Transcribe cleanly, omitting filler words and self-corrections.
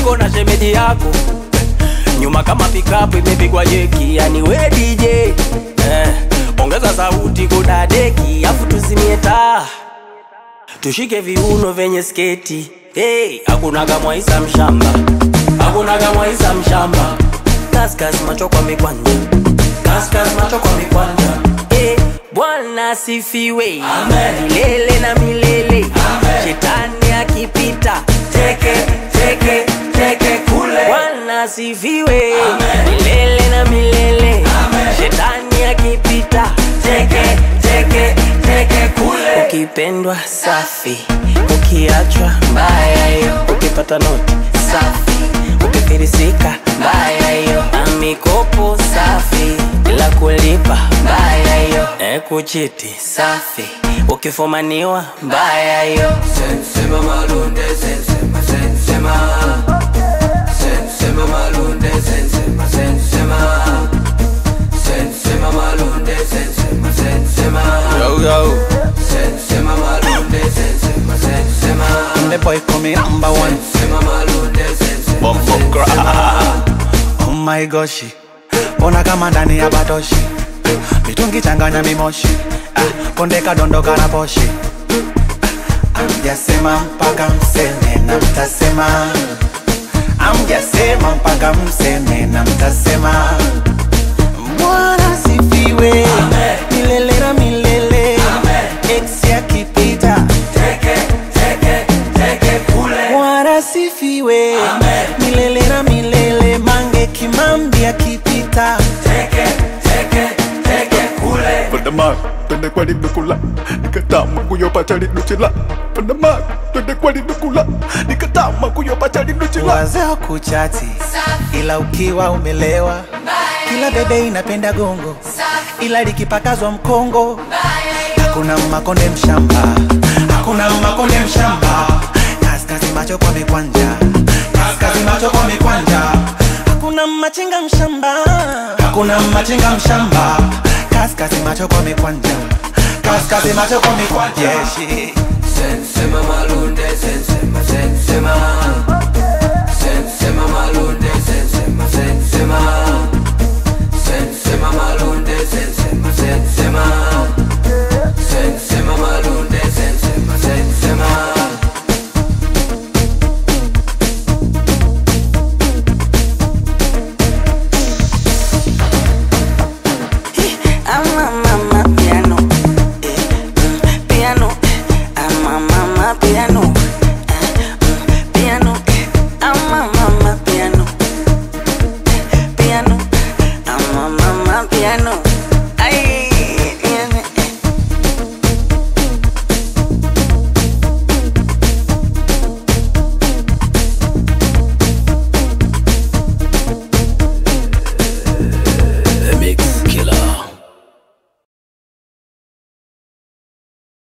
niko na shemeji yako nyuma kama pikapu imepigwa jeki, yani we DJ ongeza sauti kudadeki, afu tuzimie taa tushike viuno venye sketi. Hey, hakuna kama Isa mshamba, hakuna kama Isa mshamba. Kaskas macho kwa mikwanja, kaskas macho kwa mikwanja. Hey, Bwana sifiwe, amen. Milele na milele, amen. Shetani akipita teke teke teke kule. Bwana sifiwe, amen. Milele na milele, amen. Shetani akipita teke teke teke kule. Ukipendwa safi, ukiachwa mbaya yo. Ukipata noti safi, ukifirisika mbaya yo. Amikopo safi, bila kulipa mbaya yo. Kuchiti safi, ukifumaniwa mbaya yo. Sensema malunde, sensema, sensema. Sensema malunde, sensema, sensema. Sensema malunde, sensema, sensema. Yo, yo. Sensema malunde, sensema, sensema. The boy coming number one. Sensema malunde, sensema, Bumbo sensema. Oh my gosh, ona kama ndani ya batoshi, mitungi changanya mimoshi, kondeka dondoka na poshi. Amjasema mpaka mseme na mtasema, amjasema mpaka mseme na mtasema. Bwana sifiwe, amen. Milele na milele, amen. Ex ya kipita Teke, teke, teke kule. Bwana sifiwe, amen. Milele na milele, Mange Kimambi akipita teke, teke, teke kule. Pandama, twende kwa lidukula, nikatama kuyopata liduchila. Pandama, twende kwa lidukula, nikatama kuyopata liduchila. Wazeo kuchati, ila ukiwa umelewa, kila bebe inapenda gongo, ila likipakazwa mkongo. Hakuna makonde mshamba, hakuna makonde mshamba. Kaskazi macho kwa mikwanja, kaskazi macho kwa mikwanja. Hakuna machinga mshamba, hakuna machinga mshamba. Kaskazi macho kwa mikwanja, kaskazi macho kwa mikwanja. Yeah, Sensema malunde, sensema, sensema. Sensema malunde, sensema, sensema. Sensema malunde, sensema, sensema. Sensema malunde, sensema, sensema. Mama piano, piano, mama piano, piano, mama piano, piano, mama piano.